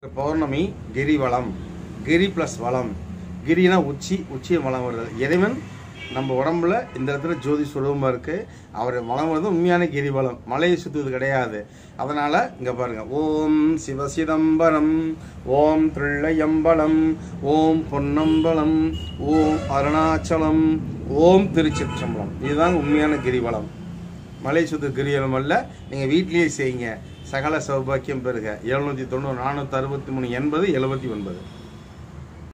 பௌர்ணமி கிரிவலம், கிரி plus வளம். கிரினா உச்சி, உச்சியை வளம் வருது. இறைவன் நம்ம உடம்புல இந்த இடத்துல ஜோதி சுரூபமாக இருக்குது. அவர் வளம் வருது உண்மையான கிரிவலம், மலையை சுற்றுவது கிடையாது. அதனால் இங்கே பாருங்கள், ஓம் சிவசிதம்பரம், ஓம் தில்லையம்பலம், ஓம் பொன்னம்பலம், ஓம் அருணாச்சலம், ஓம் திருச்சிற்றம்பலம். இதுதான் உண்மையான கிரிவலம். மலை சுற்று கிரிவலம் அல்ல, நீங்கள் வீட்டிலேயே செய்யுங்க. சகல சௌபாக்கியம் பெறுக. 790 463 80 79.